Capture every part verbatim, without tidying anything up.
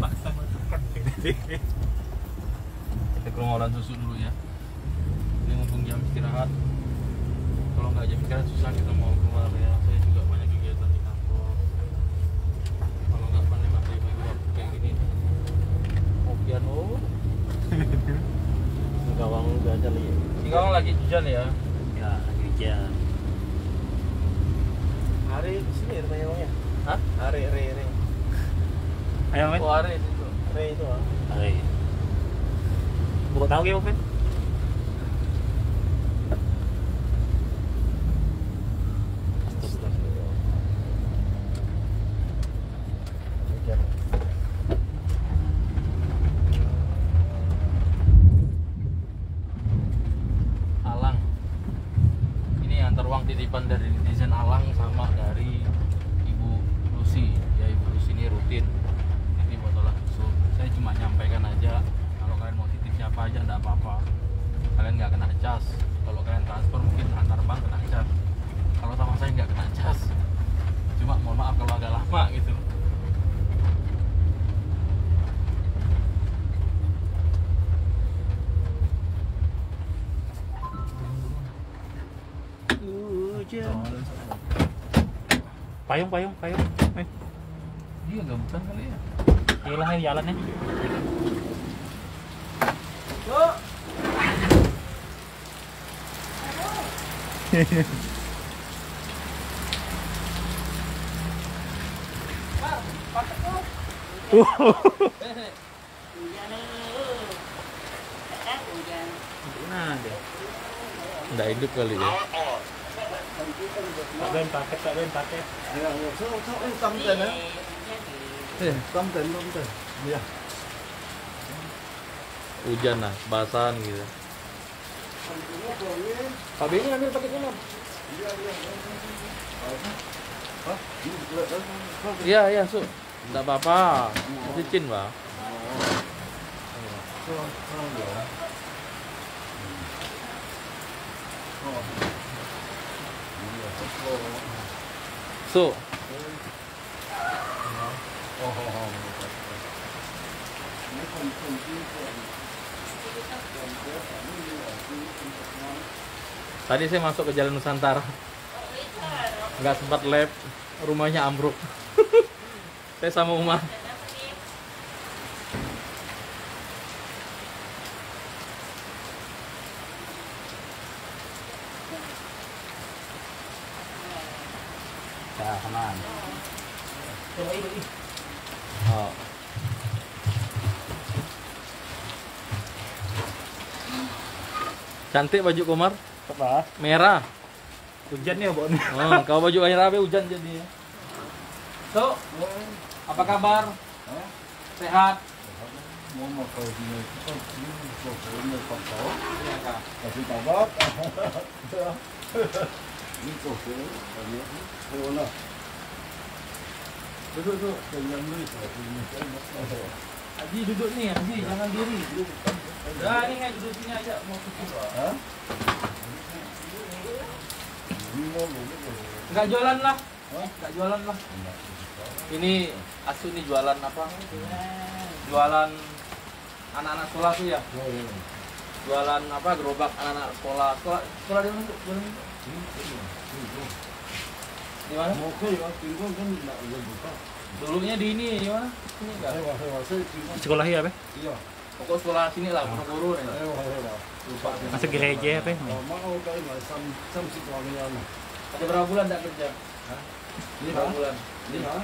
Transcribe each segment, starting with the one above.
Paksa masuk. Kita ke rumah Olan Susu dulu ya. Ini mumpung jam istirahat. Kalau nggak jam istirahat susah kita mau keluar ya. Saya juga banyak kegiatan di kantor. Kalau nggak pandai bagi waktu kayak gini. Oh piano. Gawang udah jali. Singkawang lagi hujan ya. Ya, lagi hujan. Hari di sini rumahnya Bang ya? Hah? Hari, Re, Re. Ayo, men. Oh hari itu. Re itu ah. Hai. Buka tahu ya, men. Alang. Ini antar uang titipan dari netizen Alang sama dari Ibu Lucy. Ya Ibu Lucy ini rutin titip botol susu. Saya cuma nyampaikan aja kalau kalian mau titip siapa aja enggak apa-apa. Kalian nggak kena cas. Kalau kalian transfer mungkin antar bank kena cas. Kalau sama saya nggak kena cas. Cuma mohon maaf kalau agak lama gitu. Hujan. Payung, payung, payung. Men. Dia nggak bukan kali ya. Iyalah ini jalannya. Nah, deh. Nggak hidup kali ya. Tak ben paket, tak ben paket. Ya, ya, so, so, eh, tâm tình á. Eh, Tâm tình, tâm tình. Dạ. hujan lah, basahan gitu. Pak Benny ambil paketnya, Mam. Iya, iya, Su. Nggak apa-apa. Cicin, Bang. Su. Tadi saya masuk ke Jalan Nusantara. Nggak sempat lab, rumahnya ambruk. Saya sama Umar. Ya, aman. Oh. Cantik baju Komar, Apa? merah. Hujan nih, Bon. Oh, kalau baju air apa hujan jadi. So, apa kabar? Sehat? Mau mau kau ini, kau ini, kau ini, kau tahu? Iya, Kak. Kasih tabat. Ini kau ini, ini, kau nak. Duduk duduk, jangan ni, ini. Haji duduk nih, Haji jangan diri. Dah ini kan duduk sini aja mau kucing. Hah? Enggak jualan lah. Enggak jualan lah. Ini Asu nih jualan apa? Jualan anak-anak sekolah tuh ya. Jualan apa? Gerobak anak-anak sekolah. Sekolah sekolah di mana tuh? Jualan itu? Di mana? Mau kau ya, tinggal kan nak buka. Dulunya di ini, di mana? Sini enggak? Hewa hewa saya tinggal. Sekolah ya, Be? Iya. Pokok sekolah sini lah, Ponorogo nih. Hewa hewa. Lupa. Masuk gereja apa? Mau kau ini sam sam si kau ni ana. Ada berapa bulan enggak kerja? Ini Berapa bulan? Lima.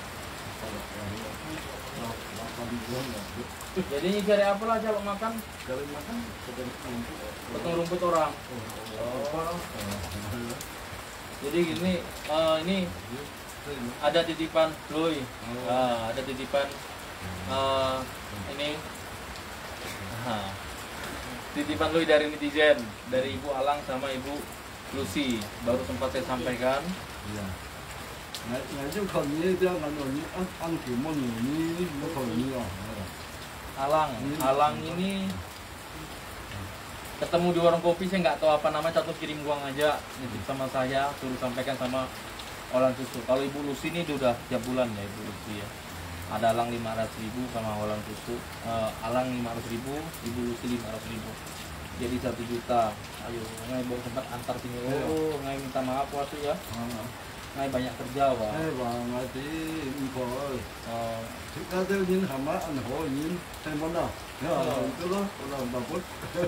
Jadi ini cari apa lah kalau makan? Kalau makan sedang rumput. Potong rumput orang. Oh. Jadi gini, eh, ini ada titipan Loy. Nah, ada titipan eh, ini. Nah, titipan Loy dari netizen, dari Ibu Alang sama Ibu Lucy. Baru sempat saya sampaikan. Iya. Nah, nah itu kalau ni dia kan ni an an cuma ni ni ni kalau ni ah. Alang, Alang ini ketemu di warung kopi, saya nggak tahu apa namanya, satu kirim uang aja, nitip sama saya, suruh sampaikan sama Olan Susu. Kalau Ibu Lucy ini udah tiap bulan ya Ibu Lucy ya. Ada alang lima ratus ribu sama walang susu. Uh, alang lima ratus ribu, ibu Lucy lima ratus ribu. Jadi satu juta. Ayo, ngai baru sempat antar sini. Oh, ngai minta maaf waktu ya. à Ngai banyak kerja, Pak. hay và ngày thì có Oh, thực ra theo nhìn hàm á anh hỏi nhìn hay món nào thế là Ờ. cái đó là bà bút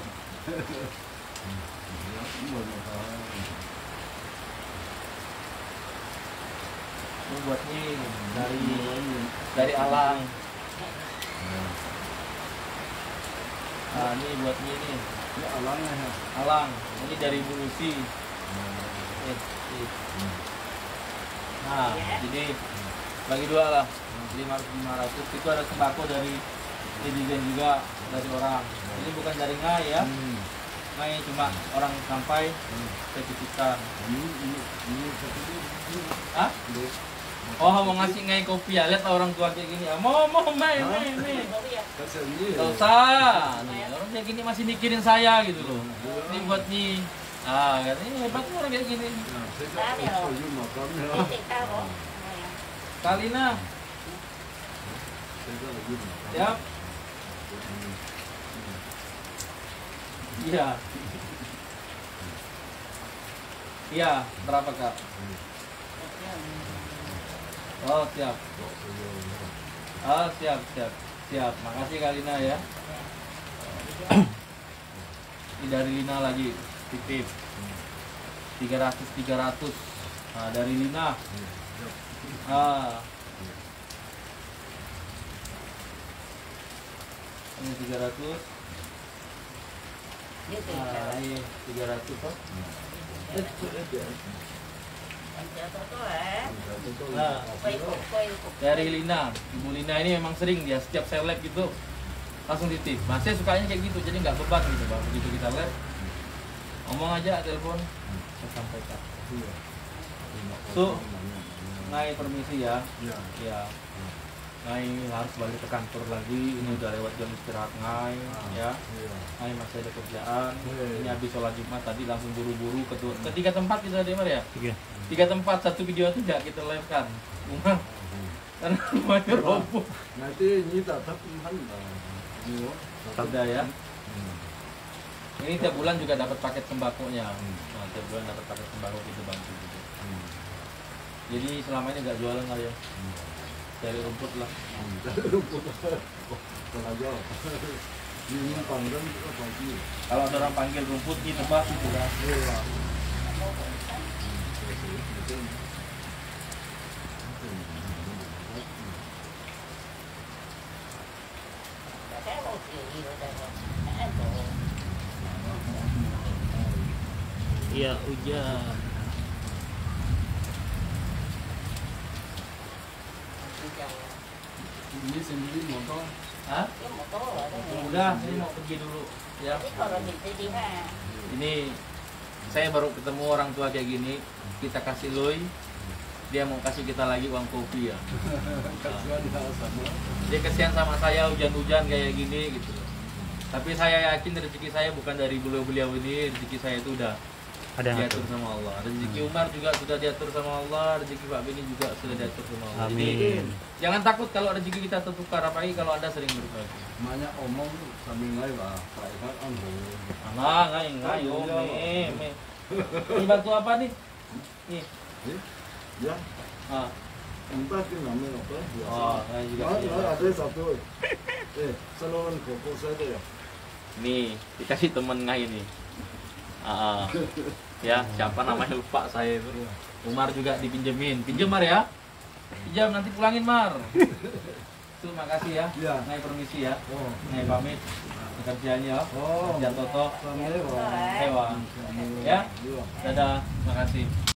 ini buat ini dari dari alang. Nah, ini buat ini nih. cái à lăng này ha Alang. Ini dari Ibu Lucy. Nih, nih. Nah, jadi bagi dua lah. lima ratus lima ratus itu ada sembako dari netizen juga dari orang. Ini bukan dari Ngai ya. Ngai cuma orang sampai saya titipkan. ini ini ini satu ini Hah? ini Oh, mau ngasih Ngai kopi ya. Lihat orang tua kayak gini. Ah, mau mau Mai Mai Mai. kasih ini Gak usah. Nih, orang kayak gini masih mikirin saya gitu loh. Ini buat nih. Ah, kan ini hebat tuh orang kayak gini. Nah, saya tak usah you makan ya Kalina, saya tak you makan siap. Iya. Iya, berapa Kak? Oh, siap. Oh, siap, siap. Siap. Makasih Kalina ya. Ini dari Lina lagi. Titip. tiga ratus tiga ratus. Nah, dari Lina. Ah. Ini tiga ratus. Nah, ini tiga ratus kok. Nah, dari Lina, Ibu Lina ini memang sering dia setiap saya live gitu langsung titip. Nah, saya sukanya kayak gitu, jadi nggak beban gitu bang. Begitu kita live, ngomong aja telepon, saya sampaikan. So, Ngai permisi ya. ya Ya, Ngai harus balik ke kantor lagi. Ini udah lewat jam istirahat Ngai, ya. ya Ngai masih ada kerjaan. Iya. Ini habis sholat Jumat tadi langsung buru-buru ke tu- ke tiga tempat kita demar ya. Tiga. Tiga tempat satu video itu tidak kita live kan. Rumah karena rumahnya roboh. nanti ini tak thấp hơn là nhiều Sudah ya. Ini tiap bulan juga dapat paket sembakonya. Nah, tiap bulan dapat paket sembako gitu bantu gitu. Jadi selama ini nggak jualan kali ya. Cari rumput lah. aja ini panggang juga pagi Kalau ada orang panggil rumput ditebas gitu kan. iya Iya, hujan. ini sendiri motor Hah? Udah, ini mau pergi dulu ya. Ini saya baru ketemu orang tua kayak gini, kita kasih loy, dia mau kasih kita lagi uang kopi ya. kasihan ya sama Dia kesian sama saya hujan-hujan kayak gini gitu. Tapi saya yakin rezeki saya bukan dari beliau-beliau ini, rezeki saya itu udah Ada yang diatur ngatur. sama Allah. Rezeki Umar juga sudah diatur sama Allah, rezeki Pak Beni juga sudah diatur sama Allah. Jadi Amin. jangan takut kalau rezeki kita tertukar, apalagi kalau Anda sering berbagi. banyak omong sambil lain lah kayak kan anu Nah, ngai ngai yo me me. Ini batu apa nih? Nih. ya Ah. entah itu namanya apa ya Oh, ngai juga. ah, iya. ah, ada satu eh saluran koko saya ya Nih, dikasih temen ngai ini. Ah, ah. Ya, siapa namanya lupa saya itu. Umar juga dipinjemin. Pinjem Mar ya. Pinjam nanti pulangin Mar. Tuh, makasih ya. Iya. Ngai permisi ya. oh Ngai pamit. Kerjanya ya. oh Kerja Toto. sama ya Hewa. Ya. iya Dadah, makasih.